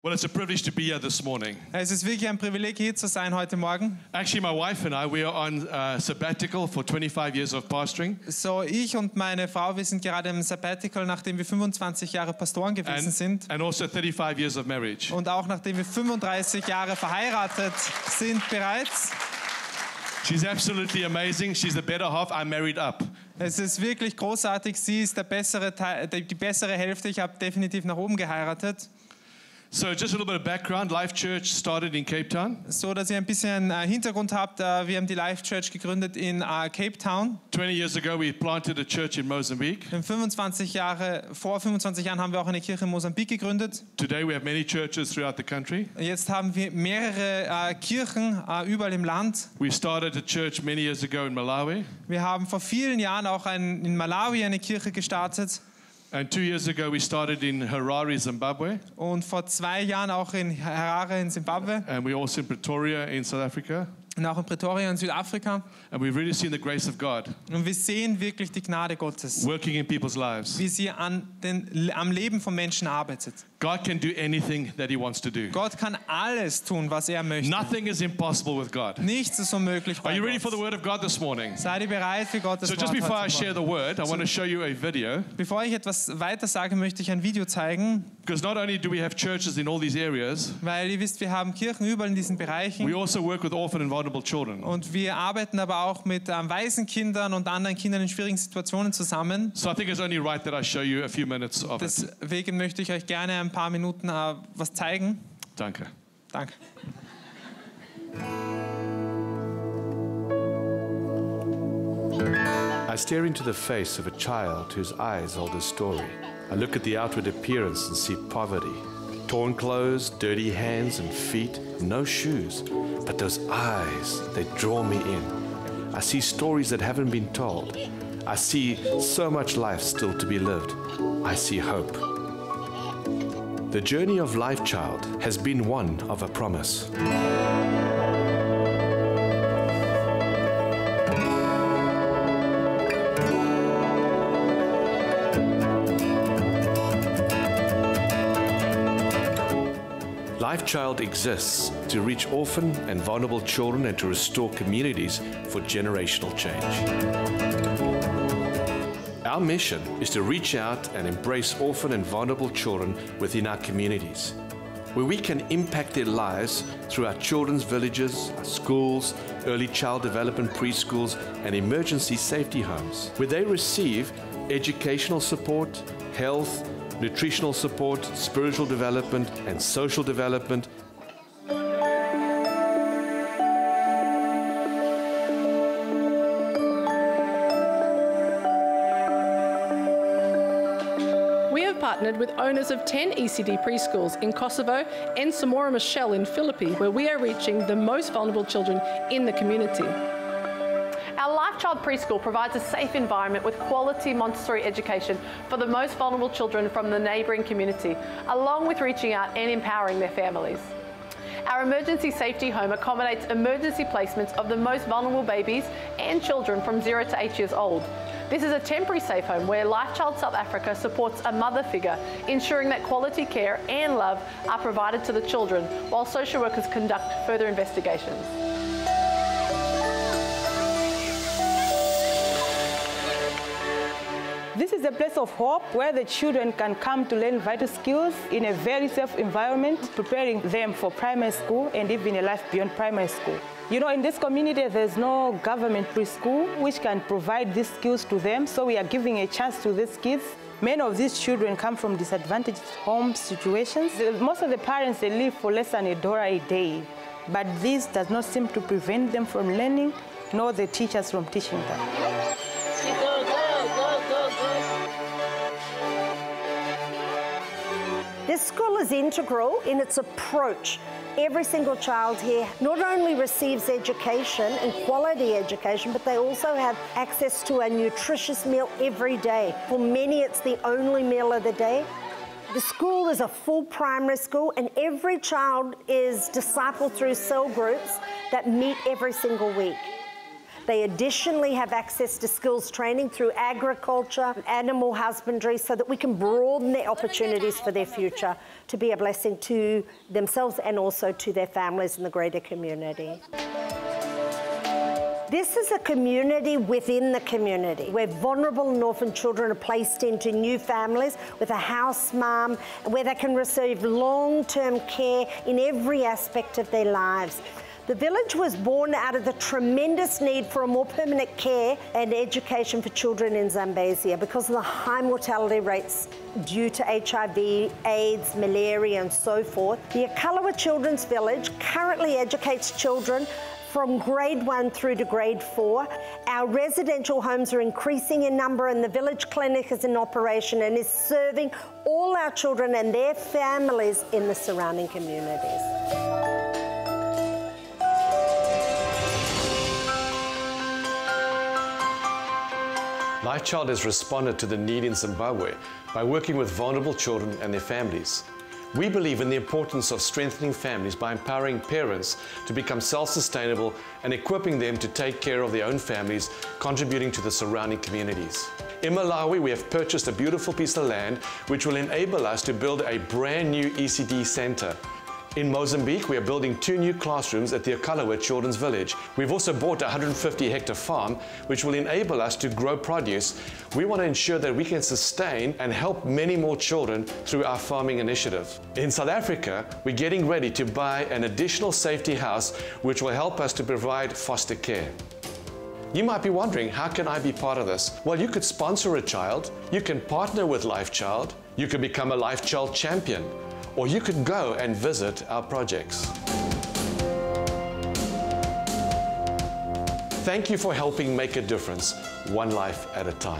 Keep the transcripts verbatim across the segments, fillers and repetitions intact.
Well, it's a privilege to be here this morning. Es ist wirklich ein Privileg, hier zu sein heute Morgen. Actually, my wife and I, we are on uh, sabbatical for twenty-five years of pastoring. So, ich und meine Frau, wir sind gerade im Sabbatical, nachdem wir fünfundzwanzig Jahre Pastoren gewesen And, sind. and also thirty-five years of marriage. Und auch nachdem wir fünfunddreißig Jahre verheiratet sind bereits. She's absolutely amazing. She's the better half. I'm married up. Es ist wirklich großartig. Sie ist der bessere Teil, die bessere Hälfte. Ich habe definitiv nach oben geheiratet. So just a little bit of background. Life Church started in Cape Town. So, dass ihr ein bisschen äh, Hintergrund habt. Äh, wir haben die Life Church gegründet in äh, Cape Town. twenty years ago, we planted a church in Mozambique. In fünfundzwanzig Jahre, vor fünfundzwanzig Jahren haben wir auch eine Kirche in Mosambik gegründet. Today, we have many churches throughout the country. Jetzt haben wir mehrere äh, Kirchen äh, überall im Land. We started a church many years ago in Malawi. Wir haben vor vielen Jahren auch ein, in Malawi eine Kirche gestartet. And two years ago, we started in Harare, Zimbabwe. Und vor zwei Jahren auch in Harare in Zimbabwe. And we're also in Pretoria in South Africa. Und auch in Pretoria in Südafrika. And we've really seen the grace of God Und wir sehen wirklich die Gnade Gottes, working in people's lives. wie sie an den, am Leben von Menschen arbeitet. God can do anything that He wants to do. Gott kann alles tun, was er möchte. Nothing is impossible with God. Nichts ist unmöglich bei Are you ready Gott. for the Word of God this morning? Seid ihr bereit für Gottes So Wort just before I heute share Morgen? the Word, I want to show you a video. Bevor ich etwas weiter sage, möchte ich ein Video zeigen, Because not only do we have churches in all these areas, weil ihr wisst, wir haben Kirchen überall in diesen Bereichen. we also work with orphan and vulnerable children. Und wir arbeiten aber auch mit ähm, Waisenkindern und anderen Kindern in schwierigen Situationen zusammen. So I think it's only right that I show you a few minutes of it. Deswegen möchte ich euch gerne ein paar Minuten äh, was zeigen. Danke. Danke. I stare into the face of a child whose eyes hold a story. I look at the outward appearance and see poverty. Torn clothes, dirty hands and feet, no shoes. But those eyes, they draw me in. I see stories that haven't been told. I see so much life still to be lived. I see hope. The journey of Life Child has been one of a promise. Life Child exists to reach orphan and vulnerable children and to restore communities for generational change. Our mission is to reach out and embrace orphan and vulnerable children within our communities, where we can impact their lives through our children's villages, our schools, early child development preschools, and emergency safety homes, where they receive educational support, health, nutritional support, spiritual development, and social development. We have partnered with owners of ten E C D preschools in Kosovo and Samora Machel in Philippines, where we are reaching the most vulnerable children in the community. Our Life Child Preschool provides a safe environment with quality Montessori education for the most vulnerable children from the neighbouring community, along with reaching out and empowering their families. Our emergency safety home accommodates emergency placements of the most vulnerable babies and children from zero to eight years old. This is a temporary safe home where Life Child South Africa supports a mother figure, ensuring that quality care and love are provided to the children, while social workers conduct further investigations. This is a place of hope where the children can come to learn vital skills in a very safe environment, preparing them for primary school and even a life beyond primary school. You know, in this community, there's no government preschool which can provide these skills to them, so we are giving a chance to these kids. Many of these children come from disadvantaged home situations. Most of the parents, they live for less than a dollar a day, but this does not seem to prevent them from learning, nor the teachers from teaching them. This school is integral in its approach. Every single child here not only receives education and quality education, but they also have access to a nutritious meal every day. For many, it's the only meal of the day. The school is a full primary school, and every child is discipled through cell groups that meet every single week. They additionally have access to skills training through agriculture, animal husbandry, so that we can broaden their opportunities for their future to be a blessing to themselves and also to their families and the greater community. This is a community within the community where vulnerable and orphan children are placed into new families with a house mom, where they can receive long-term care in every aspect of their lives. The village was born out of the tremendous need for a more permanent care and education for children in Zambezia because of the high mortality rates due to H I V, AIDS, malaria and so forth. The Akalawa Children's Village currently educates children from grade one through to grade four. Our residential homes are increasing in number and the village clinic is in operation and is serving all our children and their families in the surrounding communities. LifeChild has responded to the need in Zimbabwe by working with vulnerable children and their families. We believe in the importance of strengthening families by empowering parents to become self-sustainable and equipping them to take care of their own families, contributing to the surrounding communities. In Malawi, we have purchased a beautiful piece of land which will enable us to build a brand new E C D center. In Mozambique, we are building two new classrooms at the Akalawa Children's Village. We've also bought a one hundred fifty hectare farm, which will enable us to grow produce. We want to ensure that we can sustain and help many more children through our farming initiative. In South Africa, we're getting ready to buy an additional safety house, which will help us to provide foster care. You might be wondering, how can I be part of this? Well, you could sponsor a child, you can partner with LifeChild, you can become a LifeChild champion, or you could go and visit our projects. Thank you for helping make a difference, one life at a time.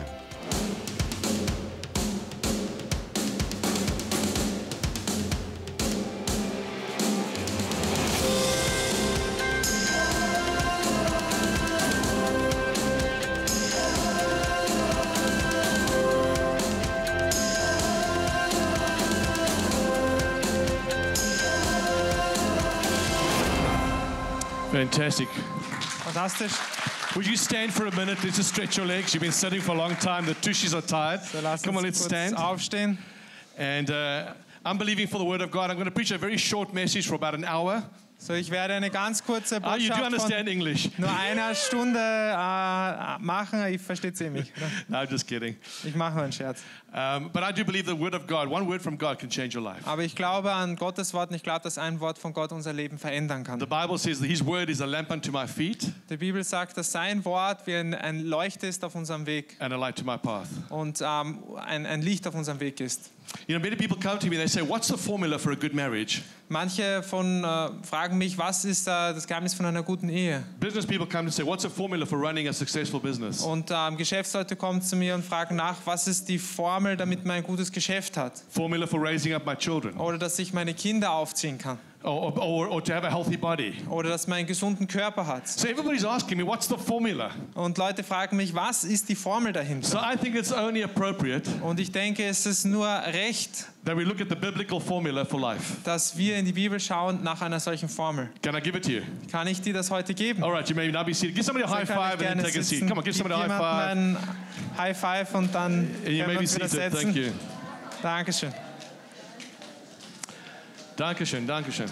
Fantastic. Fantastisch. Would you stand for a minute? Let's just stretch your legs. You've been sitting for a long time. The tushies are tired. So lass Come on, uns let's kurz stand. aufstehen. And uh, I'm believing for the Word of God. I'm going to preach a very short message for about an hour. So, ich werde eine ganz kurze Ah, you do Botschaft understand von English. nur einer Stunde äh, machen. Ich verstehe es eh nicht. No, I'm just kidding. Ich mache nur einen Scherz. Um, but I do believe the Word of God, one word from God can change your life. Aber ich glaube an Gottes Wort und ich glaube, dass ein Wort von Gott unser Leben verändern kann. The Bible says that His Word is a lamp unto my feet Die Bibel sagt, dass sein Wort wie ein, ein Leuchte ist auf unserem Weg and a light to my path. und ähm, ein, ein Licht auf unserem Weg ist. You know, many people come to me and they say, what's the formula for a good marriage? Manche von äh, fragen mich, was ist äh, das Geheimnis von einer guten Ehe? Business people come and say, what's the formula for running a successful business? Und ähm, Geschäftsleute kommen zu mir und fragen nach, was ist die Formel, damit man ein gutes Geschäft hat? Formula for raising up my children. Oder dass ich meine Kinder aufziehen kann. Or, or, or to have a healthy body. Oder dass man einen gesunden Körper hat. So everybody's asking me, what's the formula? Und Leute fragen mich, was ist die Formel So dahinter? I think it's only appropriate Und ich denke, es ist nur recht, that we look at the biblical formula for life. dass wir in die Bibel schauen nach einer solchen Formel. Can I give it to you? Kann ich dir das heute geben? All right, you may now be seated. Give somebody a So high kann ich five and then gerne take a seat. sitzen. Come on, give Gib somebody a high jemandem five. einen High Five und dann And you können may wir be uns wieder seated. setzen. Thank you. Dankeschön. Dankeschön, Dankeschön.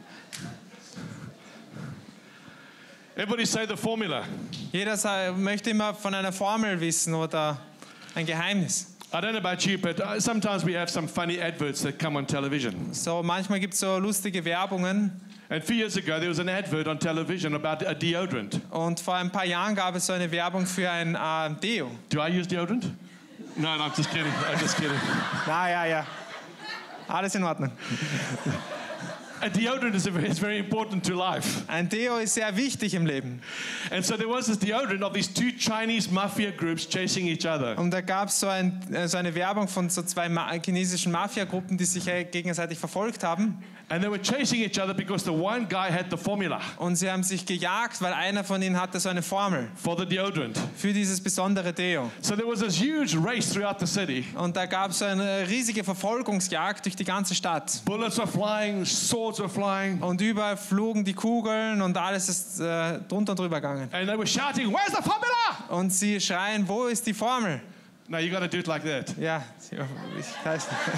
Everybody say the formula. Jeder sei- möchte immer von einer Formel wissen oder ein Geheimnis. I don't know about you, but uh, sometimes we have some funny adverts that come on television. So manchmal gibt es so lustige Werbungen. And a few years ago, there was an advert on television about a deodorant. Und vor ein paar Jahren gab es so eine Werbung für ein äh, Deo. Do I use deodorant? No, no, I'm just kidding. I'm just kidding. Na ja, ja. Alles in Ordnung. A deodorant is, a, is very important to life. Ein Deo ist sehr wichtig im Leben. And so there was this deodorant of these two Chinese mafia groups chasing each other. Und da gab es so, ein, äh, so eine Werbung von so zwei Ma chinesischen Mafia-Gruppen, die sich äh, gegenseitig verfolgt haben. And they were chasing each other because the one guy had the formula Und sie haben sich gejagt, weil einer von ihnen hatte so eine Formel for the deodorant. für dieses besondere Deo. So there was this huge race throughout the city. Und da gab es so eine riesige Verfolgungsjagd durch die ganze Stadt. Bullets were flying, swords balls were flying. Und überall flogen die Kugeln und alles ist äh, drunter und drüber gegangen. And they were shouting, where's the formula? Und sie schreien, wo ist die Formel? No, you got to do it like that. Ja, ich weiß nicht.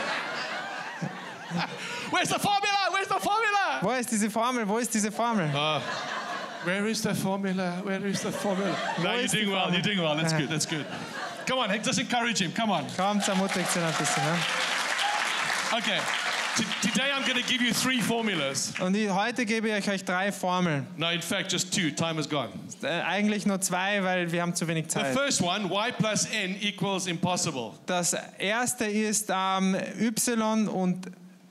Where's the formula? Where's the formula? Wo ist diese Formel? Wo ist diese Formel? Uh, where is the formula? Where is the formula? No, you're doing well. You're doing well. That's good. That's good. Come on, just encourage him. Come on. Komm, ermutigt ihn ein bisschen. Ne? Okay. T- today I'm going to give you three formulas. Und ich, heute gebe ich euch drei Formeln. No, in fact, just two. Time is gone. Äh, eigentlich nur zwei, weil wir haben zu wenig The Zeit. first one, y plus n equals impossible. Das erste ist ähm, y und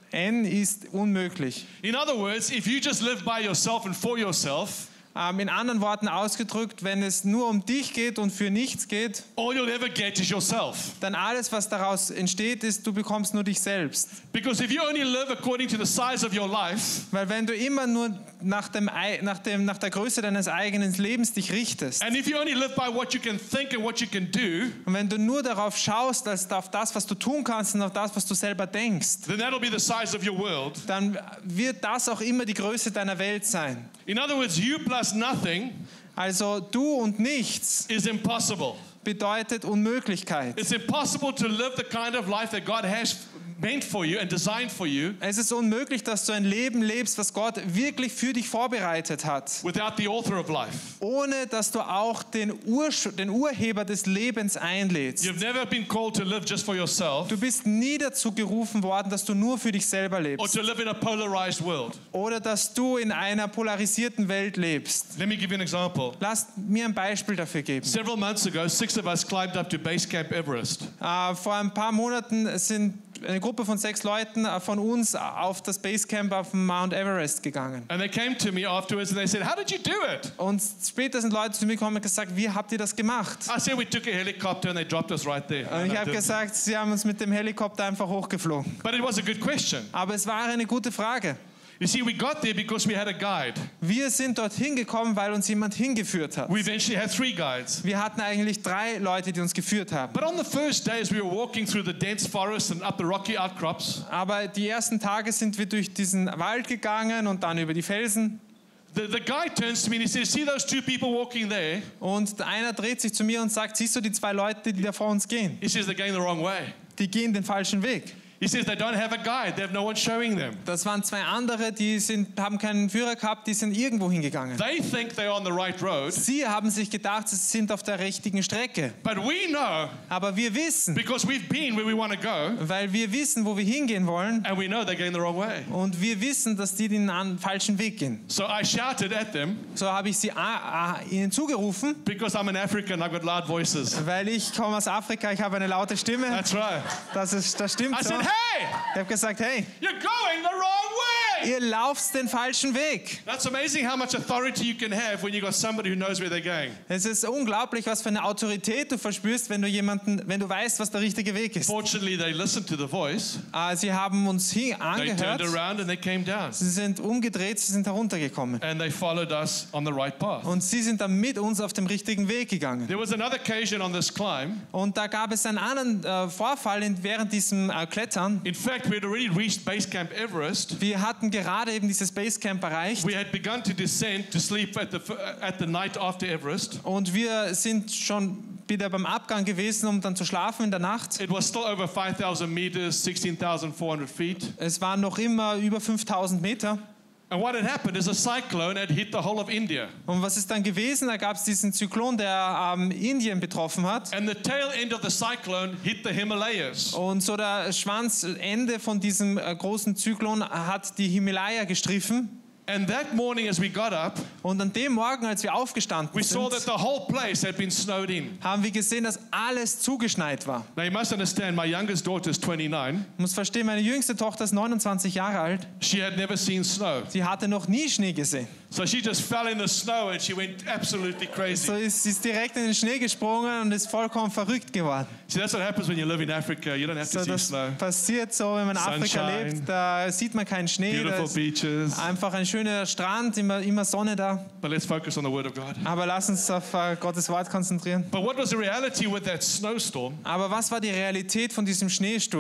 n ist unmöglich. In other words, if you just live by yourself and for yourself, Ähm, in anderen Worten ausgedrückt, wenn es nur um dich geht und für nichts geht, all you'll ever get is yourself. dann alles, was daraus entsteht, ist, du bekommst nur dich selbst. Because if you only live according to the size of your life, Weil wenn du immer nur nach, dem, Ei- nach, dem, nach der Größe deines eigenen Lebens dich richtest and if you only live by what you can think and what you can do, und wenn du nur darauf schaust, als auf das, was du tun kannst und auf das, was du selber denkst, then that'll be the size of your world. dann wird das auch immer die Größe deiner Welt sein. In other words, you plus nothing Also du und nichts is impossible. bedeutet Unmöglichkeit. It's impossible to live the kind of life that God has meant for you and designed for you Es ist unmöglich, dass du ein Leben lebst, was Gott wirklich für dich vorbereitet hat, without the author of life. ohne dass du auch den, Ur den Urheber des Lebens einlädst. You've never been called to live just for yourself Du bist nie dazu gerufen worden, dass du nur für dich selber or lebst to live in a polarized world. oder dass du in einer polarisierten Welt lebst. Let me give you an example. Lass mir ein Beispiel dafür geben. Several months ago, six of us climbed up to Base Camp Everest. Äh, vor ein paar Monaten sind eine Gruppe von sechs Leuten äh, von uns auf das Basecamp auf dem Mount Everest gegangen. And they came to me afterwards and they said, how did you do it? Und später sind Leute zu mir gekommen und gesagt, wie habt ihr das gemacht? I said, we took a helicopter and they dropped us right there. Und ich habe gesagt, sie haben uns mit dem Helikopter einfach hochgeflogen. But it was a good question. Aber es war eine gute Frage. You see, we got there because we had a guide. Wir sind dorthin gekommen, weil uns jemand hingeführt hat. We eventually had three guides. Wir hatten eigentlich drei Leute, die uns geführt haben. But on the first day, as we were walking through the dense forest and up the rocky outcrops, Aber die ersten Tage sind wir durch diesen Wald gegangen und dann über die Felsen. the, the guide turns to me and he says, see those two people walking there? Und einer dreht sich zu mir und sagt, siehst du die zwei Leute, die da vor uns gehen? He says, they're going the wrong way. Die gehen den falschen Weg. He says, they don't have a guide. They have no one showing them. Das waren zwei andere, die sind, haben keinen Führer gehabt, die sind irgendwo hingegangen. They think they're on the right road, Sie haben sich gedacht, sie sind auf der richtigen Strecke. but we know, Aber wir wissen, because we've been where we want to go, weil wir wissen, wo wir hingehen wollen, and we know they're going the wrong way. und wir wissen, dass die den an- falschen Weg gehen. So I shouted at them, So habe ich sie ah, ah, ihnen zugerufen, because I'm an African, I've got loud voices. weil ich komme aus Afrika, ich habe eine laute Stimme. That's right. Das, ist, das stimmt I so. said, hey, Ich habe gesagt, hey, you're going the wrong way. ihr lauft den falschen Weg. That's amazing how much authority you can have when you've got somebody who knows where they're going. Es ist unglaublich, was für eine Autorität du verspürst, wenn du jemanden, wenn du weißt, was der richtige Weg ist. Fortunately, they listened to the voice. Äh, sie haben uns hier They turned angehört. around and they came down. Sie sind umgedreht, sie sind heruntergekommen. And they followed us on the right path. Und sie sind dann mit uns auf dem richtigen Weg gegangen. There was another occasion on this climb. Und da gab es einen anderen äh, Vorfall in, während diesem äh, Klettern. In fact, we had already reached Base Camp Everest. Wir hatten gerade eben dieses Basecamp erreicht. We had begun to descend to sleep at the, at the night after Everest. Und wir sind schon wieder beim Abgang gewesen, um dann zu schlafen in der Nacht. It was still over five thousand meters, sixteen thousand four hundred feet. Es waren noch immer über fünftausend Meter. And what had happened is a cyclone had hit the whole of India. Und was ist dann gewesen? Da gab es diesen Zyklon, der ähm, Indien betroffen hat. And the tail end of the cyclone hit the Himalayas. Und so der Schwanzende von diesem äh, großen Zyklon hat die Himalaya gestriffen. And that morning as we got up, Und an dem Morgen, als wir aufgestanden we saw that sind, the whole place had been snowed in. haben wir gesehen, dass alles zugeschneit war. Now you must understand, my youngest daughter is twenty-nine. Ich muss verstehen, meine jüngste Tochter ist neunundzwanzig Jahre alt. She had never seen snow. Sie hatte noch nie Schnee gesehen. So she just fell in the snow and she went absolutely So crazy. ist sie ist direkt in den Schnee gesprungen und ist vollkommen verrückt geworden. See, that's what happens when you live in Africa. You don't have to So, see das snow. passiert so, wenn man in Afrika Sunshine. lebt. Da sieht man keinen Schnee. Da Beautiful ist beaches. einfach ein schöner Strand, immer, immer Sonne da. But let's focus on the Word of God. Aber lass uns auf äh, Gottes Wort konzentrieren. But what was the reality with that snowstorm? Aber was war die Realität von diesem Schneesturm?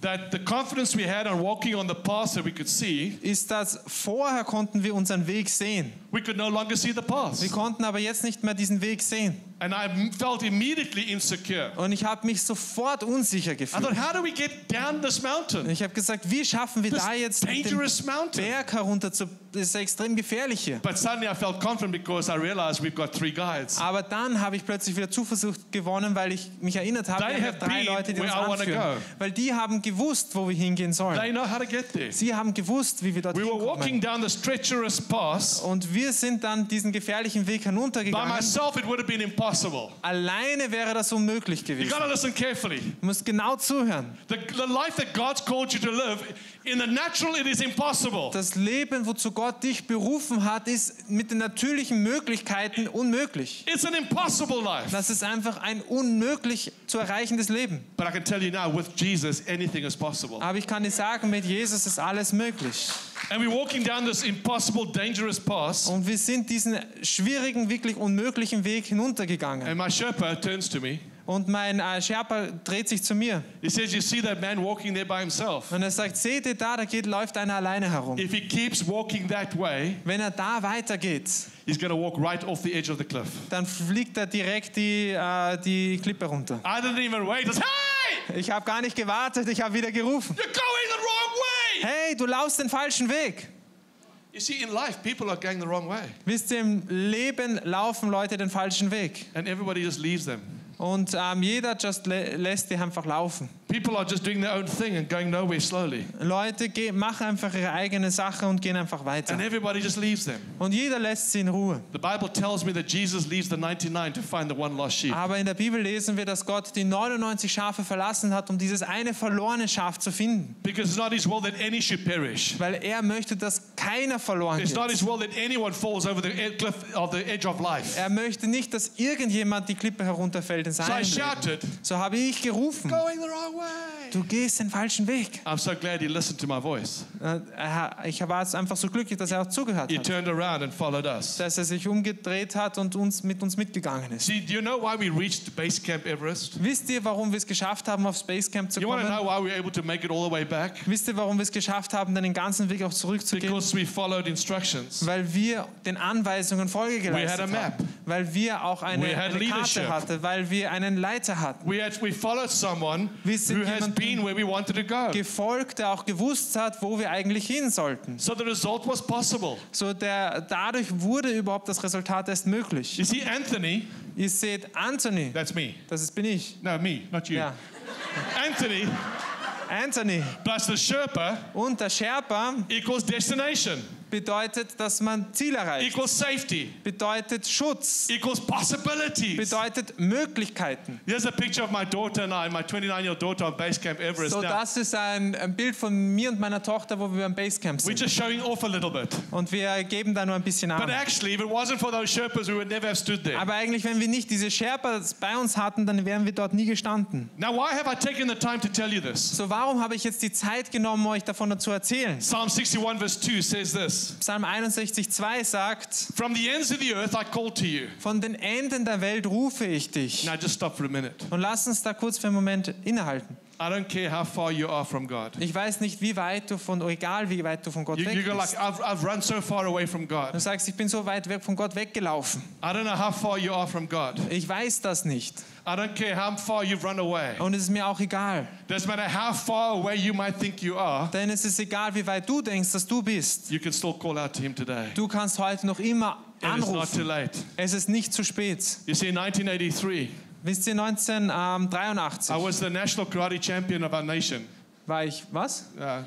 that the confidence we had on walking on the path that we could see, ist, dass vorher konnten wir unseren Weg sehen. we could no longer see the path. Wir konnten aber jetzt nicht mehr diesen Weg sehen. And I felt immediately insecure. Und ich habe mich sofort unsicher I gefühlt. thought, how do we get down this mountain? Ich habe gesagt, wie schaffen wir This da jetzt den dangerous mountain. Berg herunter zu... Das ist extrem gefährlich hier. But suddenly I felt confident because I realized we've got three guides. Aber dann habe ich plötzlich wieder Zuversicht gewonnen, weil ich mich erinnert habe, They wir have haben drei been Leute, die uns where I wanna anführen. go. Weil die haben gewusst, wo wir hingehen sollen. They know how to get there. Sie haben gewusst, wie wir dort We were walking hinkommen. down this treacherous path. Und wir sind dann diesen gefährlichen Weg By hinuntergegangen. myself, it would have been impossible. Alleine wäre das unmöglich You gewesen. got to listen carefully. Du musst genau zuhören. The, the life that God's called you to live, in the natural, it is impossible. Das Leben, wozu Gott dich berufen hat, ist mit den natürlichen Möglichkeiten unmöglich. It's an impossible life. Das ist einfach ein unmöglich zu erreichendes Leben. But I can tell you now, with Jesus, anything is possible. Aber ich kann dir sagen, mit Jesus ist alles möglich. And we're walking down this impossible, dangerous path. Und wir sind diesen schwierigen, wirklich unmöglichen Weg hinuntergegangen. And my Sherpa turns to me. Und mein äh, Sherpa dreht sich zu mir. He says, you see that man walking there by himself? Und er sagt, seht ihr da, da geht, läuft einer alleine herum. If he keeps walking that way, Wenn er da weitergeht, he's going to walk right off the edge of the cliff. dann fliegt er direkt die, äh, die Klippe runter. I didn't even wait. Just, hey, Ich habe gar nicht gewartet, ich habe wieder gerufen. you're going the wrong way. Hey, du laufst den falschen Weg. You see, in life, people are going the wrong way. Wisst ihr, im Leben laufen Leute den falschen Weg. And everybody just leaves them. Und ähm, jeder just lä lässt die einfach laufen. People are just doing their own thing and going nowhere slowly. Leute ge- machen einfach ihre eigene Sache und gehen einfach weiter. And everybody just leaves them. Und jeder lässt sie in Ruhe. The Bible tells me that Jesus leaves the ninety-nine to find the one lost sheep. Aber in der Bibel lesen wir, dass Gott die neunundneunzig Schafe verlassen hat, um dieses eine verlorene Schaf zu finden. Because it's not his will that any should perish. Weil er möchte, dass keiner verloren It's not geht. his will that anyone falls over the ed- cliff of the edge of life. Er möchte nicht, dass irgendjemand die Klippe herunterfällt in So I seinem Leben. shouted, So habe ich gerufen, going the wrong way. du gehst den falschen Weg. I'm so glad he listened to my voice. Äh, er- Ich war jetzt einfach so glücklich, dass er auch zugehört He hat. turned around and followed us. Dass er sich umgedreht hat und uns, mit uns mitgegangen ist. See, do you know why we reached Base Camp Everest? Wisst ihr, warum wir es geschafft haben, aufs Basecamp zu You want to kommen? know why we were able to make it all the way back? Wisst ihr, warum wir es geschafft haben, dann den ganzen Weg auch zurückzugehen? Because we followed instructions. Weil wir den Anweisungen Folge We had a geleistet map. haben. Weil wir auch eine, We had eine Karte leadership. hatten. Weil wir einen Leiter hatten. We had we followed someone Wir sind who has jemanden been where we wanted to go. Gefolgt, der auch gewusst hat, wo wir eigentlich hin sollten. So the result was possible. So der, dadurch wurde überhaupt das Resultat erst möglich. You see, Anthony, Ihr seht Anthony, that's me. das ist, bin ich. No, me, not you. Ja. Anthony Anthony plus the Sherpa und der Sherpa equals destination, bedeutet, dass man Ziel erreicht. equals safety, Bedeutet Schutz. equals possibilities. Bedeutet Möglichkeiten. Here's a picture of my daughter and I, my twenty-nine-year-old daughter on Base Camp Everest. So, Now, das ist ein, ein Bild von mir und meiner Tochter, wo wir am Basecamp we're sind. just showing off a little bit. Und wir geben da nur ein bisschen But an. actually, if it wasn't for those Sherpas, we would never have stood there. Aber eigentlich, wenn wir nicht diese Sherpas bei uns hatten, dann wären wir dort nie gestanden. Now, why have I taken the time to tell you this? So, warum habe ich jetzt die Zeit genommen, euch davon zu erzählen? Psalm sixty-one verse two says this. Psalm einundsechzig zwei sagt, From the ends of the earth I call to you. von den Enden der Welt rufe ich dich. Now just stop for a minute. Und lass uns da kurz für einen Moment innehalten. I don't care how far you are from God. Ich weiß nicht, wie weit du von, egal wie weit du von Gott You, weg you go like, bist. I've, I've run so far away from Du God. sagst, ich bin so weit weg von Gott weggelaufen. I don't know how far you are from God. Ich weiß das nicht. I don't care how far you've run away. Und es ist mir auch egal. Doesn't matter how far away you might think you are, Denn es ist egal, wie weit du denkst, dass du bist. you can still call out to Him today. Du kannst heute noch immer And it's not too anrufen. late. Es ist nicht zu spät. You see, in nineteen eighty-three, Wisst ihr, neunzehnhundertdreiundachtzig I was the national karate champion of our nation. war ich, was? Uh,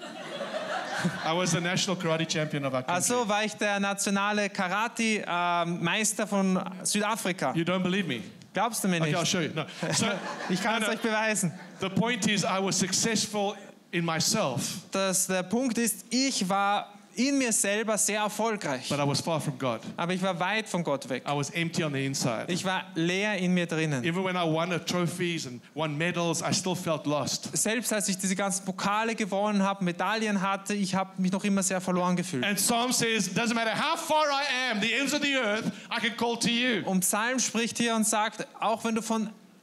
I was the national karate champion of our country. Also war ich der nationale Karate-Meister von Südafrika. You don't believe me? Glaubst du mir Okay, I'll nicht? show you. No. So, Ich kann no, es no. euch beweisen. The point is, I was successful in myself, Dass der Punkt ist, ich war in mir selber sehr erfolgreich. but I was far from God. Aber ich war weit von Gott weg. I was empty on the inside. Ich war leer in mir drinnen. Even when I won the trophies and won medals, I still felt lost. Selbst als ich diese ganzen Pokale gewonnen habe, Medaillen hatte, ich habe mich noch immer sehr verloren gefühlt. And Psalm says, doesn't matter how far I am, the ends of the earth, I can call to you. Und Psalm spricht hier und sagt, auch wenn du von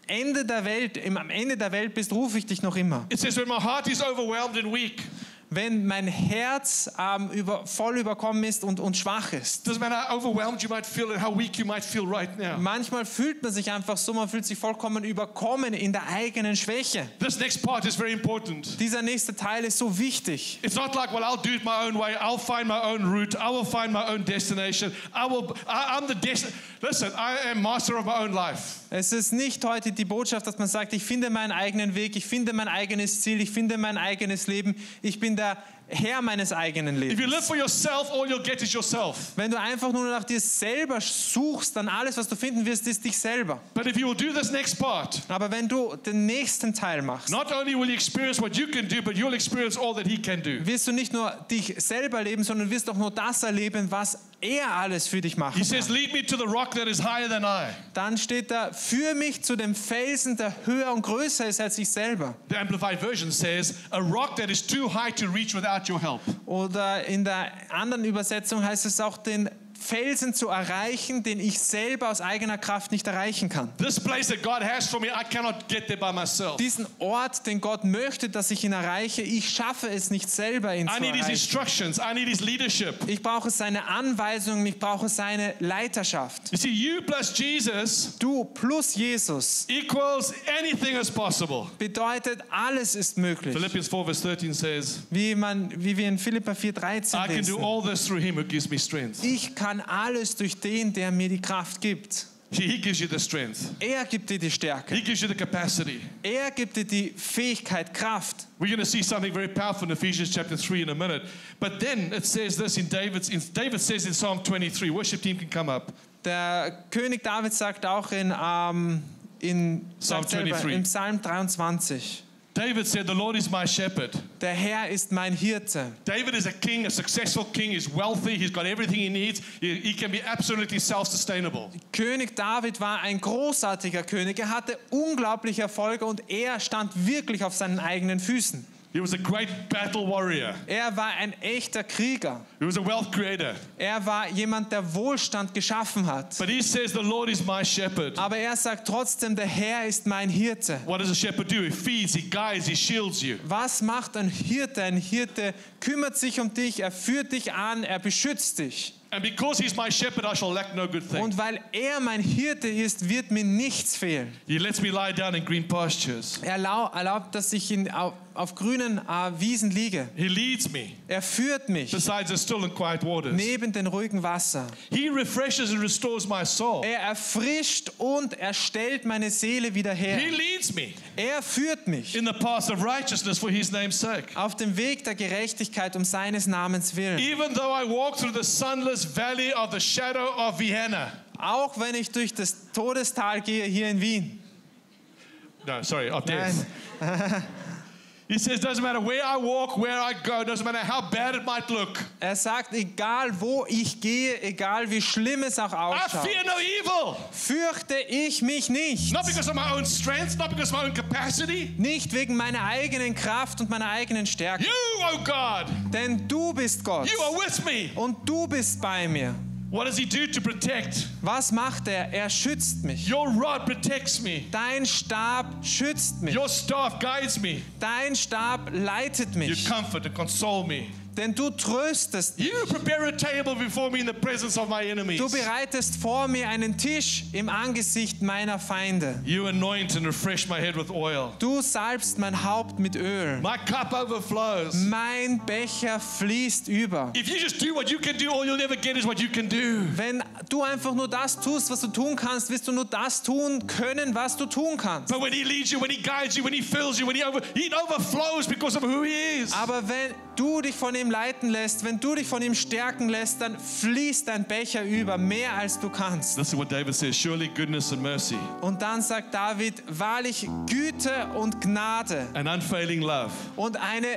Ende der Welt, im, am Ende der Welt bist, rufe ich dich noch immer. It says, when my heart is overwhelmed and weak. Wenn mein Herz ähm, über, voll überkommen ist und, und schwach ist. Doesn't matter how overwhelmed you might feel and how weak you might feel right now. Manchmal fühlt man sich einfach so, man fühlt sich vollkommen überkommen in der eigenen Schwäche. This next part is very important. Dieser nächste Teil ist so wichtig. It's not like, well, I'll do it my own way. I'll find my own route. I will find my own destination. I will. I, I'm the destination. Listen, I am master of my own life. Es ist nicht heute die Botschaft, dass man sagt, ich finde meinen eigenen Weg, ich finde mein eigenes Ziel, ich finde mein eigenes Leben. Ich bin der Herr meines eigenen Lebens. If you live for yourself, all you'll get is yourself. Wenn du einfach nur nach dir selber suchst, dann alles, was du finden wirst, ist dich selber. But if you will do this next part, Aber wenn du den nächsten Teil machst, not only will you experience what you can do, but you'll experience all that he can do. wirst du nicht nur dich selber leben, sondern wirst auch nur das erleben, was er alles für dich machen He says, kann. lead me to the rock that is higher than I. Dann steht da, führ mich zu dem Felsen, der höher und größer ist als ich selber. The Amplified Version says, a rock that is too high to reach without your help. Oder in der anderen Übersetzung heißt es auch, den Felsen zu erreichen, den ich selber aus eigener Kraft nicht erreichen kann. This place that God has for me, I cannot get there by myself. Diesen Ort, den Gott möchte, dass ich ihn erreiche, ich schaffe es nicht selber, ihn I zu need his erreichen. instructions. I need his leadership. Ich brauche seine Anweisungen, ich brauche seine Leiterschaft. You see, you plus Jesus Du plus Jesus equals anything is possible. bedeutet, alles ist möglich. Philippians four verse thirteen says, Wie, man, wie wir in Philipper vier dreizehn I can do lesen. all this through him who gives me strength. Ich kann alles durch den, der mir die Kraft gibt. See, he gives you the strength. Er gibt dir die Stärke. He gives you the capacity. Er gibt dir die Fähigkeit, Kraft. We're going to see something very powerful in Ephesians chapter three in a minute. But then it says this in David's, in, David says in Psalm twenty-three, worship team can come up. Der König David sagt auch in, ähm, in Psalm sagt selber, twenty-three. im Psalm dreiundzwanzig, David said, the Lord is my shepherd. der Herr ist mein Hirte. David is a king, a successful king. He's wealthy. He's got everything he needs. He, he can be absolutely self-sustainable. König David war ein großartiger König. Er hatte unglaubliche Erfolge und er stand wirklich auf seinen eigenen Füßen. He was a great battle warrior. Er war ein echter Krieger. He was a wealth creator. Er war jemand, der Wohlstand geschaffen hat. But he says, the Lord is my shepherd. Aber er sagt trotzdem, der Herr ist mein Hirte. What does a shepherd do? He feeds, he guides, he shields you. Was macht ein Hirte? Ein Hirte kümmert sich um dich, er führt dich an, er beschützt dich. And because he's my shepherd, I shall lack no good thing. Und weil er mein Hirte ist, wird mir nichts fehlen. He lets me lie down in green pastures. Er erlau- erlaubt, dass ich in, auf, auf grünen äh, Wiesen liege. He leads me Er führt mich besides the still and quiet waters. neben den ruhigen Wasser. He refreshes and restores my soul. Er erfrischt und er stellt meine Seele wieder her. He leads me Er führt mich in the path of righteousness for his name's sake. auf dem Weg der Gerechtigkeit um seines Namens willen. Even though I walk through the sunless valley of the shadow of Vienna. Auch wenn ich durch das Todestal gehe hier in Wien. No, sorry, of death. Nein. He says, doesn't matter where I walk, where I go, doesn't matter how bad it might look. Er sagt, egal wo ich gehe, egal wie schlimm es auch I ausschaut, fear no evil. fürchte ich mich nicht. Not because of my own strength, not because of my own capacity. Nicht wegen meiner eigenen Kraft und meiner eigenen Stärke. You, oh God, Denn du bist Gott you are with me. und du bist bei mir. What does he do to protect? Was macht er? Er schützt mich. Your rod protects me. Dein Stab schützt mich. Your staff guides me. Dein Stab leitet You mich. comfort and console me. Denn du tröstest mich. You prepare a table before me in the presence of my enemies. Du bereitest vor mir einen Tisch im Angesicht meiner Feinde. You anoint and refresh my head with oil. Du salbst mein Haupt mit Öl. My cup overflows. Mein Becher fließt über. If you just do what you can do, all you'll ever get is what you can do. Wenn du einfach nur das tust, was du tun kannst, wirst du nur das tun können, was du tun kannst. But when he leads you, when he guides you, when he fills you, when he, over, he overflows because of who he is. Aber wenn du dich von ihm leiten lässt, wenn du dich von ihm stärken lässt, dann fließt dein Becher über, mehr als du kannst. Listen what David says, surely goodness and mercy Und dann sagt David, wahrlich Güte und Gnade and unfailing love und eine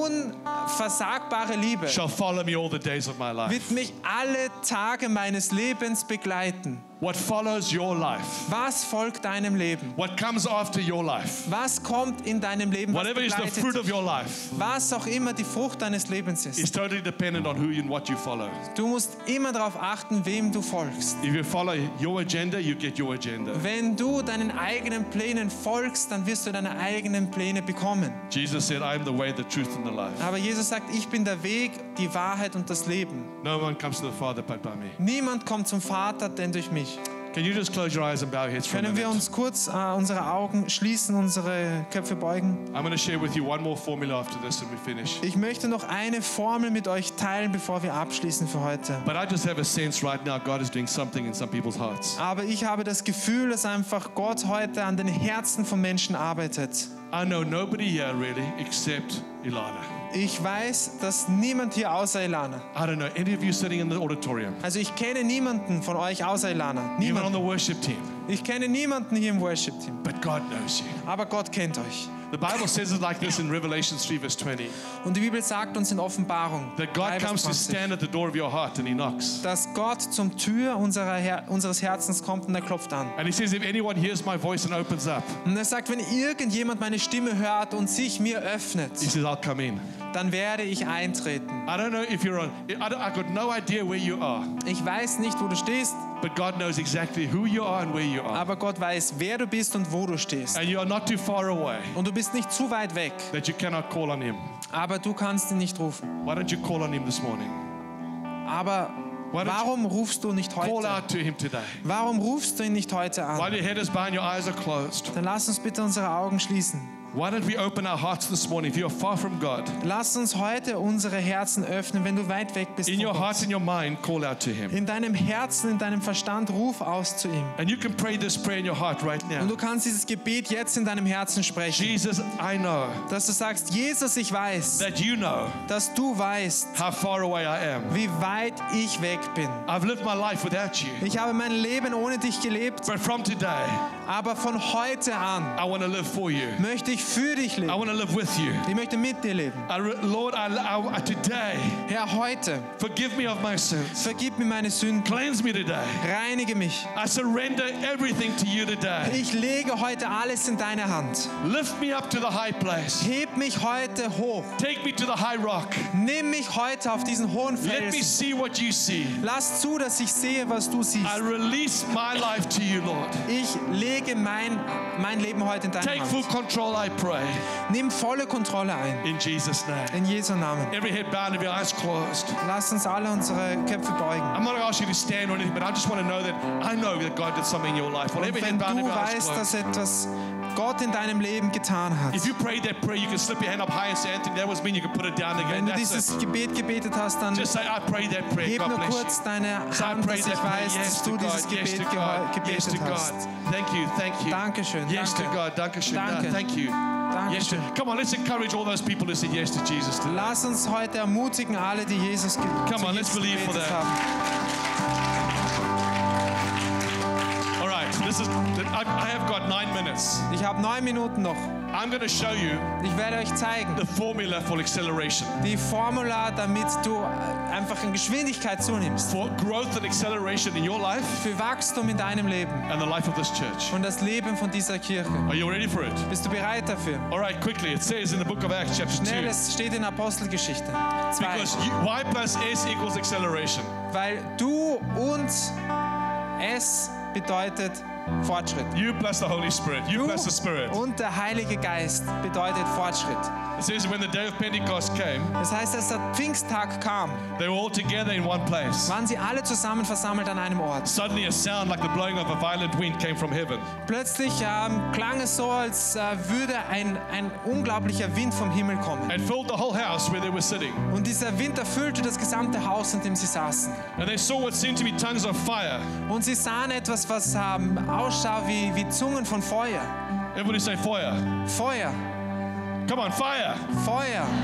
unversagbare Liebe shall follow me all the days of my life. wird mich alle Tage meines Lebens begleiten. What follows your life? Was folgt deinem Leben? What comes after your life? Was kommt in deinem Leben? Was Whatever is the begleitet fruit dich? of your life Was auch immer die Frucht deines Lebens is ist. totally dependent on who and what you follow. Du musst immer darauf achten, wem du folgst. If you follow your agenda, you get your agenda. Wenn du deinen eigenen Plänen folgst, dann wirst du deine eigenen Pläne bekommen. Jesus said, I am the way, the truth, and the life. Aber Jesus sagt, ich bin der Weg, die Wahrheit und das Leben. No one comes to the Father but by me. Niemand kommt zum Vater, denn durch mich. Can you just close your eyes and bow your heads for a Können wir minute? uns kurz äh, unsere Augen schließen, unsere Köpfe beugen? I'm going to share with you one more formula after this and we finish. Ich möchte noch eine Formel mit euch teilen, bevor wir abschließen für heute. But I just have a sense right now God is doing something in some people's hearts. Aber ich habe das Gefühl, dass einfach Gott heute an den Herzen von Menschen arbeitet. I know nobody here really except Ilana. Ich weiß, dass niemand hier außer Ilana. I don't know any of you sitting in the auditorium, Also ich kenne niemanden von euch außer Ilana. even on Niemanden. the worship team. Ich kenne niemanden hier im Worship-Team. But God knows you. Aber Gott kennt euch. The Bible says it like this in Revelation three verse twenty. Und die Bibel sagt uns in Offenbarung, That God drei Vers comes to zwanzig, stand at the door of your heart and He knocks. dass Gott zum Tür unserer Her unseres Herzens kommt und er klopft an. And He says, if anyone hears my voice and opens up, Und er sagt, wenn irgendjemand meine Stimme hört und sich mir öffnet, He says, I'll come in. dann werde ich eintreten. I don't know if you're on, I, don't, I got no idea where you are, Ich weiß nicht, wo du stehst, but God knows exactly who you are and where you are. aber Gott weiß, wer du bist und wo du stehst. And you are not too far away Und du bist nicht zu weit weg, that you cannot call on Him. aber du kannst ihn nicht rufen. Why don't you call on Him this morning? Aber Why don't warum rufst du nicht Call heute? out to Him today. Warum rufst du ihn nicht heute an? While your head is bowed and your eyes are closed, Dann lass uns bitte unsere Augen schließen. why don't we open our hearts this morning? If you're far from God, Lass uns heute unsere Herzen öffnen, wenn du weit weg bist in von your Gott. heart and your mind, call out to Him. In deinem Herzen, in deinem Verstand, ruf aus zu ihm. And you can pray this prayer in your heart right Und now. du kannst dieses Gebet jetzt in deinem Herzen sprechen. Jesus, I know Dass du sagst, Jesus, ich weiß, that you know dass du weißt, how far away I am. wie weit ich weg bin. I've lived my life without you. Ich habe mein Leben ohne dich gelebt, But from today, aber von heute an I want to live for you. möchte ich für dich I leben. want to live with you. Ich möchte mit dir leben. I re- Lord, I, I, today, Herr, heute, forgive me of my sins. vergib mir meine Sünden, Cleanse me today. reinige mich. I surrender everything to you today. Ich lege heute alles in deine Hand. Lift me up to the high place. Heb mich heute hoch. Take me to the high rock. Nimm mich heute auf diesen hohen Let me Felsen. see what you see. Lass zu, dass ich sehe, was du siehst. I release my life to you, Lord. Ich lege mein, mein Leben heute in deine Take full Hand. control, I pray. Nimm volle Kontrolle ein. In Jesus' name. In Jesu Namen. Every head bowed, every eyes closed. Lass uns alle unsere Köpfe beugen. I'm not going to ask you to stand or anything, but I just want to know that I know that God did something in your life. Well, Und every wenn head bowed, du every eyes weißt, dass closed. etwas Gott in deinem Leben getan hat, If you prayed that prayer, you can slip your hand up high and say, Anthony, that was me. You can put it down again. wenn du That's dieses it. Gebet gebetet hast, dann Just say, I prayed that prayer. heb God nur bless you. kurz deine So I Hand, prayed dass ich that prayer. weiß, Yes dass to du God. dieses Yes Gebet to God. gehe- Yes to gebetet God. hast. Thank you. Thank you. Dankeschön. Yes to Danke. God. Dankeschön. Danke. Thank you. Yes to, Dankeschön. come on, let's encourage all those people who said yes to Jesus today. Lass uns heute ermutigen, alle, die Jesus ge Come zu on, let's Jesus believe for gebetet that. haben. All right, this is. I, I have got nine minutes. Ich habe neun Minuten noch. I'm going to show you Ich werde euch zeigen, the formula for acceleration, die Formula, damit du äh, einfach in Geschwindigkeit zunimmst. for growth and acceleration in your life Für Wachstum in deinem Leben and the life of this church. und das Leben von dieser Kirche. Are you ready for it? Bist du bereit dafür? All right, quickly. It says in the book of Acts, chapter Schnell, two, es steht in Apostelgeschichte zwei. because you, Y plus S equals acceleration. Weil du und es bedeutet Fortschritt. You plus the Holy Spirit. You Du plus the Spirit. und der Heilige Geist bedeutet Fortschritt. It says when the day of Pentecost came, Das heißt, als der Pfingsttag kam, they were all together in one place. waren sie alle zusammen versammelt an einem Ort. Suddenly, a sound like the blowing of a violent wind came from heaven. Plötzlich ähm, klang es so, als äh, würde ein, ein unglaublicher Wind vom Himmel kommen. And filled the whole house where they were sitting. Und dieser Wind erfüllte das gesamte Haus, in dem sie saßen. And they saw what seemed to be tongues of fire. Und sie sahen etwas, was ähm, aussah wie, wie Zungen von Feuer. Everybody say fire. Feuer, Come on, fire. Feuer.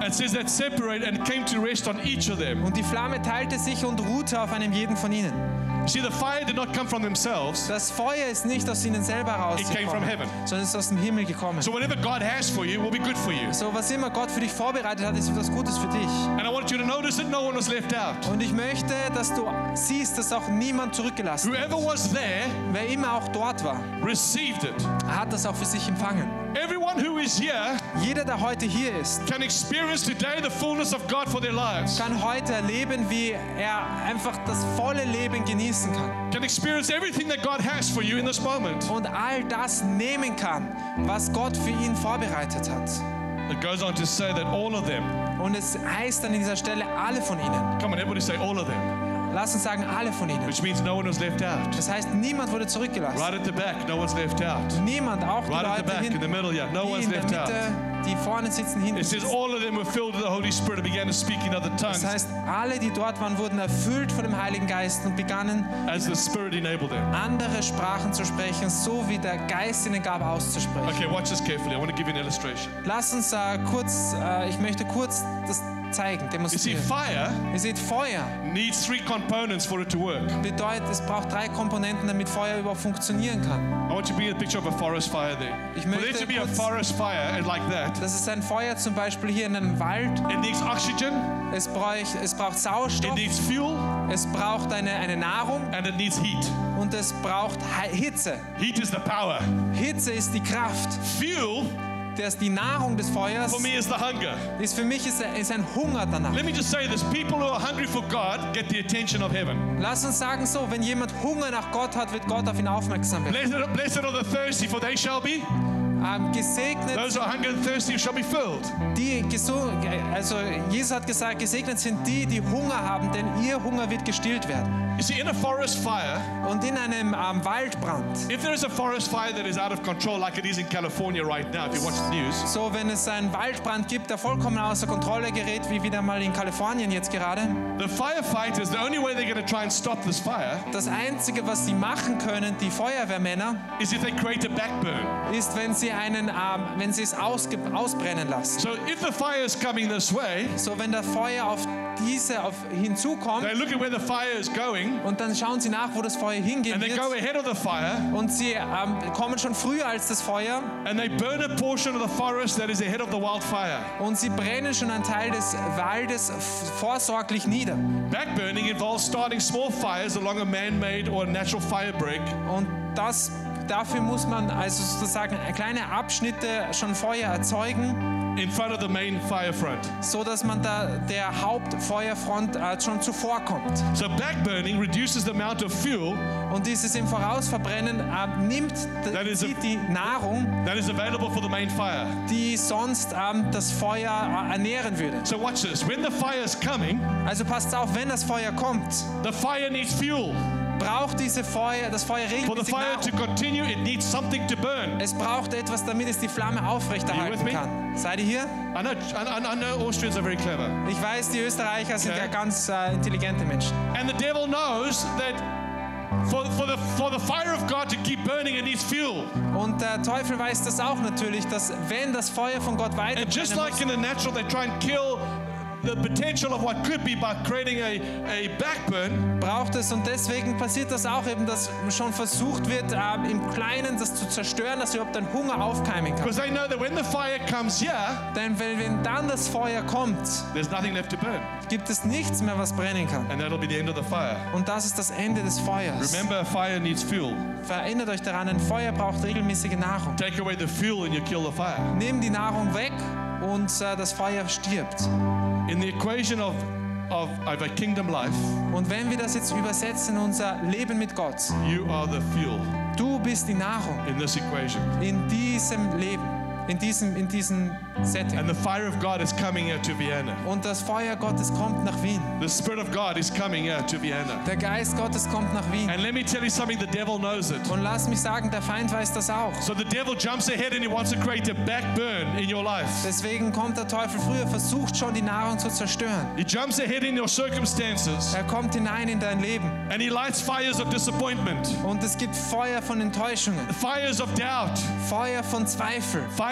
it says that separate and came to rest on each of them. Und die Flamme teilte sich und ruhte auf einem jeden von ihnen. You see, the fire did not come from themselves. Das Feuer ist nicht aus ihnen selber It came from rausgekommen, heaven. sondern es ist aus dem Himmel gekommen. So whatever God has for you will be good for you. So, was immer Gott für dich vorbereitet hat, ist etwas Gutes für dich. And I want you to notice that no one was left out. Und ich möchte, dass du siehst, dass auch niemand zurückgelassen wird. Whoever was there Wer immer auch dort war, received it. hat das auch für sich empfangen. Everyone who is here Jeder, der heute hier ist, can experience today the fullness of God for their lives. kann heute erleben, wie er einfach das volle Leben genießen kann. Can experience everything that God has for you in this moment. Und all das nehmen kann, was Gott für ihn vorbereitet hat. It goes on to say that all of them, Und es heißt dann an dieser Stelle, alle von ihnen. come on, everybody say all of them, Lass uns sagen, alle von ihnen. which means no one was left out. Das heißt, niemand wurde zurückgelassen. Right at the back, no one's left out. Niemand, auch die Right at the Leute back, in the hinten, middle, yeah, no die one's in der left out. Mitte, die vorne sitzen, hinten It says sitzen. all of them were filled with the Holy Spirit and began to speak in other tongues Das heißt, alle, die dort waren, wurden erfüllt von dem Heiligen Geist und begannen, as the Spirit enabled them. andere Sprachen zu sprechen, so wie der Geist ihnen gab, auszusprechen. Okay, watch this carefully. I want to give you an illustration. Lass uns äh, kurz, äh, ich möchte kurz das zeigen, You see, demonstrieren. fire Ihr seht, Feuer needs three components for it to work. bedeutet, es braucht drei Komponenten, damit Feuer überhaupt funktionieren kann. I want you to be a picture of a forest fire there. Ich For there möchte to be a kurz- forest fire and like that, Das ist ein Feuer zum Beispiel hier in einem Wald. it needs oxygen, Es braucht, es braucht it Sauerstoff, needs fuel, es braucht eine, eine Nahrung and it needs heat. und es braucht He- Hitze. Heat is the power. Hitze ist die Kraft. Fuel, Das ist die Nahrung des Feuers. for me, is the hunger. Ist für mich ist, ist ein Hunger danach. Let me just say this. People who are hungry for God get the attention of heaven. Lass uns sagen so, wenn jemand Hunger nach Gott hat, wird Gott auf ihn aufmerksam werden. Blessed, blessed are the thirsty, for they shall be. Ähm, gesegnet Those who are hungry and thirsty shall be filled. die, gesu- also Jesus hat gesagt, gesegnet sind die, die Hunger haben, denn ihr Hunger wird gestillt werden. You see, in a forest fire, Und in einem ähm, Waldbrand, if there is a forest fire that is out of control, like it is in California right now, if you watch the news, so wenn es einen Waldbrand gibt, der vollkommen außer Kontrolle gerät, wie wieder mal in Kalifornien jetzt gerade, the firefighters, the only way they're going to try and stop this fire das Einzige, was sie machen können, die Feuerwehrmänner, is if they create a backburn. ist, wenn sie, einen, ähm, wenn sie es ausge ausbrennen lassen. So if the fire is coming this way, So wenn der Feuer auf diese auf hinzukommt they look at where the fire is going und dann schauen sie nach, wo das Feuer hingehen and they go wird ahead of the fire und sie ähm, kommen schon früher als das Feuer and they burn a portion of the forest that is ahead of the wildfire. und sie brennen schon einen Teil des Waldes f- vorsorglich nieder. Backburning involves starting small fires along a man-made or natural fire break Und das, dafür muss man also sozusagen kleine Abschnitte schon Feuer erzeugen, in front of the main fire front. so dass man da der Hauptfeuerfront äh, schon zuvorkommt. So backburning reduces the amount of fuel Und dieses im Vorausverbrennen äh, nimmt d- That is a- zieht die Nahrung, that is available for the main fire. die sonst ähm, das Feuer äh, ernähren würde. So watch this. When the fire is coming, Also passt auf, wenn das Feuer kommt, the fire needs fuel. braucht diese Feuer, das Feuer For the regelmäßig fire to Nahrung. continue, it needs something to burn. Es braucht etwas, damit es die Flamme Are you with aufrechterhalten me? kann. Seid ihr hier? I know, I, I know Austrians are very clever. Ich weiß, die Österreicher sind Okay. ja ganz äh, intelligente Menschen. And the devil knows that for, for, the, for the fire of God to keep burning, it needs fuel. Und der Teufel weiß das auch natürlich, dass wenn das Feuer von Gott weiter And just brennen like muss, in the natural, they try and kill the potential of what could be by creating a, a backburn, braucht es, und deswegen passiert das auch eben, dass schon versucht wird, äh, im Kleinen das zu zerstören, dass überhaupt ein Hunger aufkeimen kann. because they know that when the fire comes here, Denn wenn, wenn dann das Feuer kommt, there's nothing left to burn. gibt es nichts mehr, was brennen kann. And that'll be the end of the fire. Und das ist das Ende des Feuers. Remember, a fire needs fuel. Verinnert euch daran, ein Feuer braucht regelmäßige Nahrung. Take away the fuel and you kill the fire. Nimm die Nahrung weg und äh, das Feuer stirbt. In the equation of, of, of a kingdom life, Und wenn wir das jetzt übersetzen in unser Leben mit Gott, you are the fuel du bist die Nahrung in this equation. in diesem Leben, in diesem, in diesem Setting. And the fire of God is coming here to Vienna. Und das Feuer Gottes kommt nach Wien. The Spirit of God is coming here to Vienna. Der Geist Gottes kommt nach Wien. And let me tell you something, the devil knows it. Und lass mich sagen, der Feind weiß das auch. So the devil jumps ahead and he wants to create a backburn in your life. Deswegen kommt der Teufel früher, versucht schon die Nahrung zu zerstören. He jumps ahead in your circumstances Er kommt hinein in dein Leben. and he lights fires of disappointment, Und es gibt Feuer von Enttäuschungen, fires of doubt, Feuer von Zweifel, fires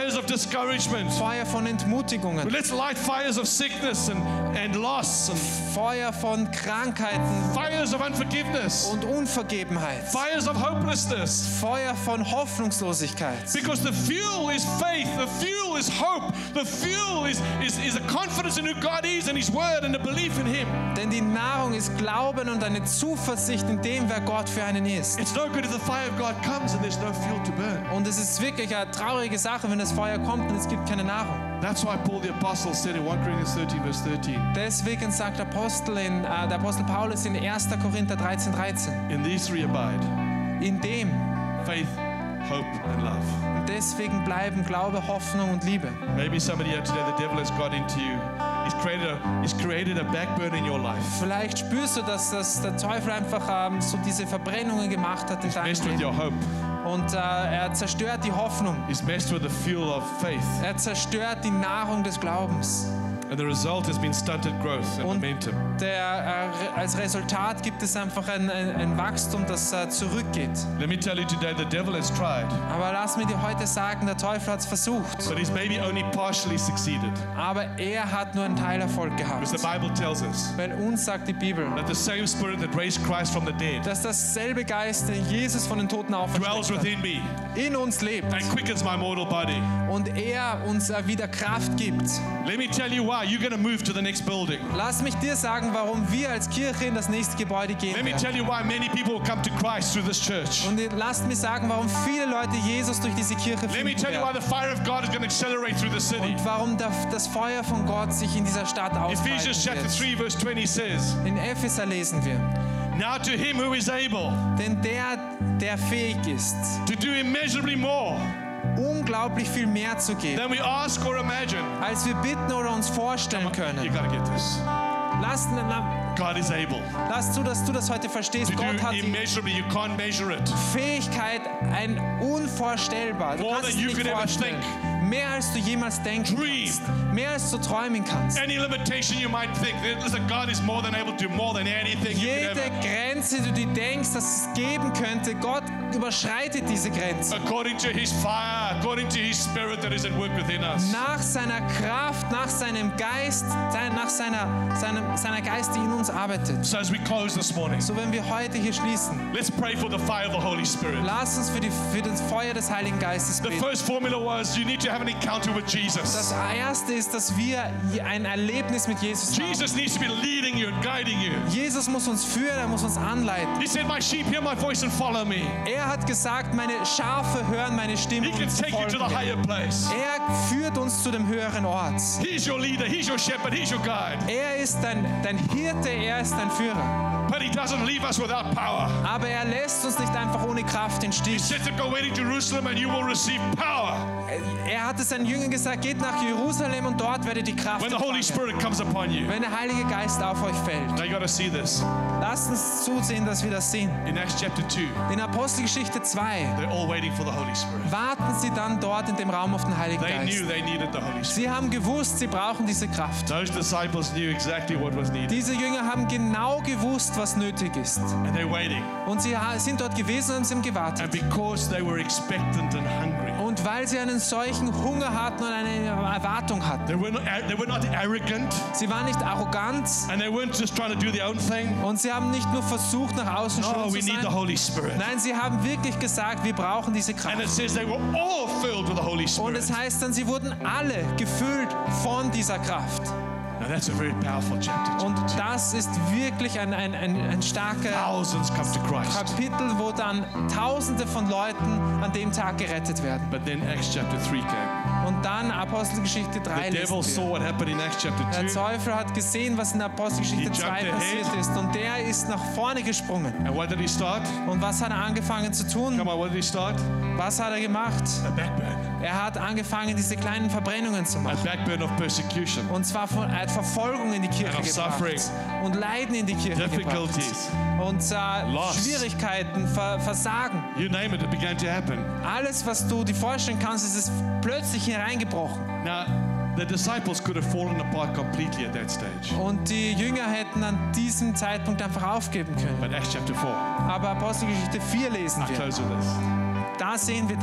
fires of discouragement. Feuer von Entmutigungen, Let's light fires of sickness and, and loss, and Feuer von Krankheiten fires of unforgiveness, und Unvergebenheit, fires of hopelessness. Feuer von Hoffnungslosigkeit. Because the fuel is faith, the fuel is hope, the fuel is, is, is a confidence in who God is and His Word and a belief in Him. Denn die Nahrung ist Glauben und eine Zuversicht in dem, wer Gott für einen ist. It's no good if the fire of God comes and there's no fuel to burn. Und es ist wirklich eine traurige Sache, wenn das Feuer kommt und es gibt keine Nahrung. That's why Paul the Apostle said in First Corinthians thirteen, verse thirteen, Deswegen sagt Apostel in, äh, der Apostel Paulus in erster Korinther dreizehn, dreizehn, in these three abide in dem, faith, hope, and love. und deswegen bleiben Glaube, Hoffnung und Liebe. Maybe somebody here today, the devil has got into you. He's created a, he's created a backburn in your life. Vielleicht spürst du, dass, dass der Teufel einfach ähm, so diese Verbrennungen gemacht hat in deinem Messed with your Leben. hope. Und äh, er zerstört die Hoffnung. He's messed with the fuel of faith. Er zerstört die Nahrung des Glaubens. And the result has been stunted growth and Und momentum. der, äh, als Resultat gibt es einfach ein, ein, ein Wachstum, das äh, zurückgeht. Let me tell you today, the devil has tried, Aber lass mir dir heute sagen, der Teufel hat es versucht. but he's maybe only partially succeeded. Aber er hat nur einen Teilerfolg gehabt. Because the Bible tells us Weil uns sagt die Bibel, that the same spirit that raised Christ from the dead dass dasselbe Geist, der Jesus von den Toten dwells aufersteckt within me hat, in uns lebt and quickens my mortal body. und er uns äh, wieder Kraft gibt. Let me tell you why. You're going to move to the next building. Lass mich dir sagen, warum wir als Kirche in das nächste Gebäude gehen Let me werden. tell you why many people will come to Christ through this church. Und lasst mich sagen, warum viele Leute Jesus durch diese Kirche Let me finden tell you why werden. the fire of God is going to accelerate through the city. Und warum der, das Feuer von Gott sich in dieser Stadt Ephesians ausbreiten chapter wird. three verse twenty says, In Epheser lesen wir, now to him who is able denn der, der fähig ist, to do immeasurably more unglaublich viel mehr zu geben, than we ask or imagine. als wir bitten oder uns vorstellen You können. got to get this. Lass, na, God is able lass zu, dass du das heute verstehst. to do Gott hat die immeasurably. You can't measure it. Fähigkeit, ein unvorstellbar. Du More kannst than es you nicht could ever vorstellen. Mehr als du jemals denken Dream. kannst. Mehr als du träumen kannst. Any limitation you might think, listen, God is more than able to do more than anything you could Jede ever. Grenze, die du denkst, dass es geben könnte, Gott überschreitet diese Grenze. According to His fire, according to His Spirit that is at work within us. Nach seiner Kraft, nach seinem Geist, sein- nach seiner, seinem, seiner Geist, die in uns arbeitet. So as we close this morning, So, wenn wir heute hier schließen, let's pray for the fire of the Holy Spirit. lass uns für, die, für das Feuer des Heiligen Geistes The beten. first formula was you need to have an encounter with Das Jesus. Erste ist, dass wir ein Erlebnis mit Jesus haben. Jesus needs to be leading you and guiding you. Jesus muss uns führen, er muss uns anleiten. He said, my sheep hear my voice and follow me. Er hat gesagt, meine Schafe hören meine Stimme He can und take you to folgen the mir. higher place. Er führt uns zu dem höheren Ort. He's your leader, He's your shepherd, He's your guide. Er ist dein, dein Hirte, er ist dein Führer. But He doesn't leave us without power. Aber er lässt uns nicht einfach ohne Kraft in He Stich. said to go away to Jerusalem and you will receive power Er hat es seinen Jüngern gesagt, geht nach Jerusalem und dort werdet ihr die Kraft when the Holy empfangen, Spirit comes upon you. wenn der Heilige Geist auf euch fällt. Now you got to see this. Lasst uns zusehen, dass wir das sehen. In Acts chapter two, In Apostelgeschichte zwei they're all waiting for the Holy Spirit. warten sie dann dort in dem Raum auf den Heiligen They Geist. knew they needed the Holy Spirit. Sie haben gewusst, sie brauchen diese Kraft. Those disciples knew exactly what was needed. Diese Jünger haben genau gewusst, was nötig ist. And they're waiting. Und sie ha- sind dort gewesen und sie haben And gewartet. because they were expectant and hungry, Und weil sie einen solchen Hunger hatten und eine Erwartung hatten. they were not, they were not arrogant, Sie waren nicht arrogant and they weren't just trying to do their own thing. und sie haben nicht nur versucht, nach außen No, schön we zu need the sein. Holy Spirit. Nein, sie haben wirklich gesagt, wir brauchen diese And Kraft. it says they were all filled with the Holy Und Spirit. es heißt dann, sie wurden alle gefüllt von dieser Kraft. Now that's a very powerful chapter. Und das ist wirklich ein, ein, ein, ein starker Thousands come to Christ. Kapitel, wo dann Tausende von Leuten an dem Tag gerettet werden. But then Acts chapter three came. Und dann Apostelgeschichte drei The devil lesen saw wir. what happened in Acts chapter Der two. Teufel hat gesehen, was in Apostelgeschichte He zwei jumped passiert ahead. ist. Und der ist nach vorne gesprungen. And what did he start? Und was hat er angefangen zu tun? Come on, what did he start? Was hat er gemacht? A backburn. Er hat angefangen, diese kleinen Verbrennungen zu A machen. backburn of persecution. Und zwar von, er hat Verfolgung in die Kirche And of suffering. gebracht. Und Leiden in die Kirche gebracht. Difficulties. Und äh, Loss. Schwierigkeiten, Ver Versagen. You name it, it began to happen. Alles, was du dir vorstellen kannst, ist es plötzlich hineingebrochen. Now, the disciples could have fallen apart completely at that stage. Und die Jünger hätten an diesem Zeitpunkt einfach aufgeben können. But Acts chapter four, Aber Apostelgeschichte vier lesen I wir. close with this. Da sehen wir dann,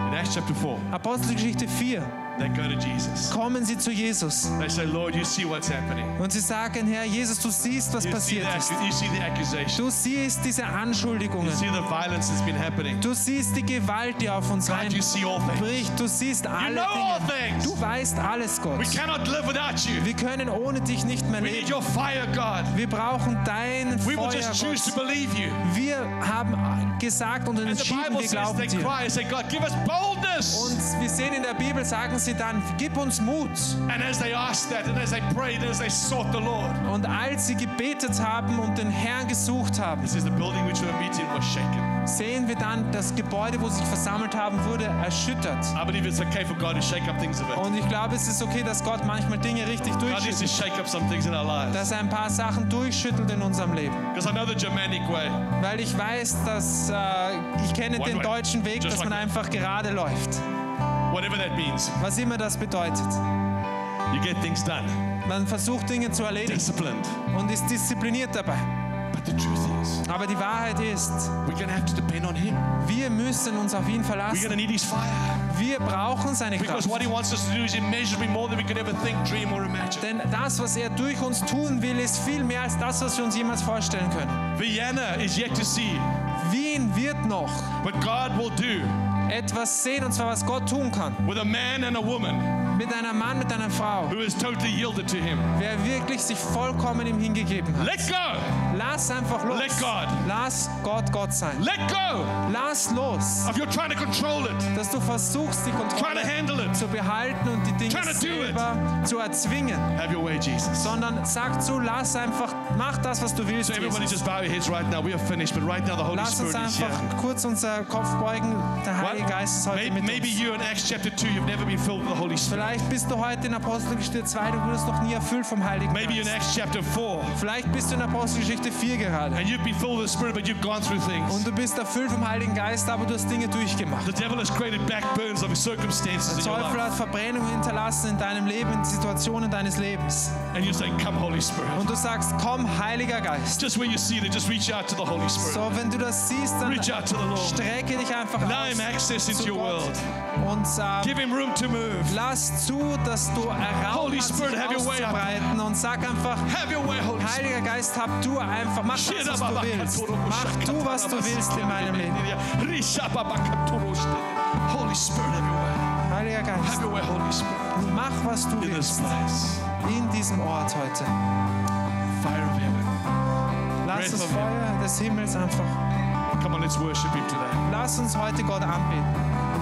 In Acts chapter four, Apostelgeschichte vier, they go to Jesus. kommen sie zu Jesus. They say, Lord, you see what's happening. Und sie sagen, Herr Jesus, du siehst, was You see, passiert the, ist. you see the accusation. Du siehst diese You Anschuldigungen. see the violence that's been happening. Du siehst die Gewalt, die auf uns God, you see all things. reinbricht. Du siehst alle know all Dinge. things. Du weißt alles, Gott. We cannot live without you. Wir können ohne dich nicht mehr We need leben. your fire, God. Wir brauchen deinen We will Feuer, just choose to Gott. believe you. Wir haben gesagt und And the entschieden, Bible wir says glauben they dir. cry and say, God, give us boldness. Und wir sehen in der Bibel, sagen sie dann, gib uns Mut. And as they asked that, and as they prayed, and as they sought the Lord, Und als sie gebetet haben und den Herrn gesucht haben, it says the building which we were meeting was shaken. sehen wir dann, das Gebäude, wo sie sich versammelt haben, wurde erschüttert. I believe it's okay for God to shake up things a bit. Und ich glaube, es ist okay, dass Gott manchmal Dinge richtig God needs to durchschüttelt. shake up some things in our lives. Dass er ein paar Sachen durchschüttelt in unserem Leben. Because I know the Germanic way. Weil ich weiß, dass äh, ich kenne One den way. deutschen Weg, Just dass man like einfach gerade läuft. Whatever that means, Was immer das bedeutet. you get things done. Man versucht Dinge zu erledigen Disciplined. und ist diszipliniert dabei. But the truth is, Aber die Wahrheit ist, we're going to have to depend on Him. wir müssen uns auf ihn We're going to verlassen. need His fire. Wir brauchen seine Because Kraft. what He wants us to do is immeasurably more than we could ever think, dream, or imagine. Denn das, was er durch uns tun will, ist viel mehr als das, was wir uns jemals vorstellen können. Vienna is yet to see, Wien wird noch but God will do etwas sehen, und zwar was Gott tun kann. with a man and a woman Mit einem Mann, mit einer Frau, who is totally yielded to Him. wer wirklich sich vollkommen ihm hingegeben hat. Let go! Lass einfach los. Let God. Lass Gott Gott sein. Let go Lass los, of you trying to control it, dass du versuchst, die trying to Kontrolle handle it. zu behalten und die Dinge Trying to do it. selber zu erzwingen. Have your way, Jesus. Sondern sag zu, lass einfach, mach das, was du willst. So everybody Jesus. just bow your heads right now. We are finished, but right now the Holy Lass uns Spirit is here. einfach kurz unser Kopf beugen. Der What? Heilige Geist ist heute Maybe, mit maybe uns. you in Acts chapter two, you've never been filled with the Holy Spirit. Vielleicht bist du heute in Apostelgeschichte zwei, du wurdest noch nie erfüllt vom Heiligen Maybe in Geist. Acts chapter four, Vielleicht bist du in Apostelgeschichte vier gerade. and you've been filled with the Spirit, but you've gone through things. Und du bist erfüllt vom Heiligen Geist, aber du hast Dinge durchgemacht. The devil has created backburns of circumstances Der in your Teufel life. hat Verbrennung hinterlassen in deinem Leben, in Situationen deines Lebens. And you're saying, come, Holy Spirit. Und du sagst, komm, Heiliger Geist. Just where you see it, just reach out to the Holy Spirit. So, wenn du das siehst, dann Reach out to the Lord. strecke dich einfach Allow aus Him access into zu your Gott world. und äh, Give Him room to move. lass zu, dass du Raum Holy hast, Spirit, sich have your way up. auszubreiten und sag einfach, Have your way, Holy Spirit. Heiliger Geist, hab du einfach, mach das, was du willst. Mach du, was du willst in meinem Leben. Holy Spirit, have your way. Heiliger Geist, Have your way, Holy Spirit. mach, was du In this willst place. in diesem Ort heute. Fire of heaven. Lass Breath das of Feuer des Himmels einfach. Come on, let's worship Him today. Lass uns heute Gott anbeten.